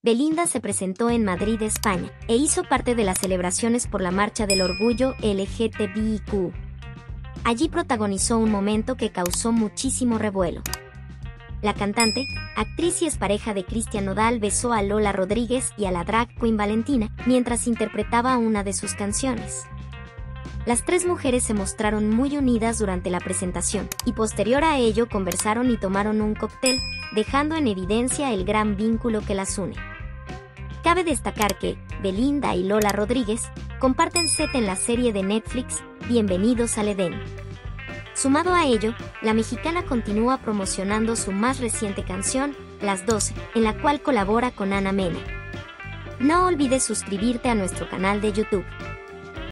Belinda se presentó en Madrid, España, e hizo parte de las celebraciones por la Marcha del Orgullo LGTBIQ. Allí protagonizó un momento que causó muchísimo revuelo. La cantante, actriz y expareja de Cristian Nodal besó a Lola Rodríguez y a la drag queen Valentina mientras interpretaba una de sus canciones. Las tres mujeres se mostraron muy unidas durante la presentación, y posterior a ello conversaron y tomaron un cóctel, dejando en evidencia el gran vínculo que las une. Cabe destacar que Belinda y Lola Rodríguez comparten set en la serie de Netflix Bienvenidos al Edén. Sumado a ello, la mexicana continúa promocionando su más reciente canción, Las 12, en la cual colabora con Ana Mena. No olvides suscribirte a nuestro canal de YouTube.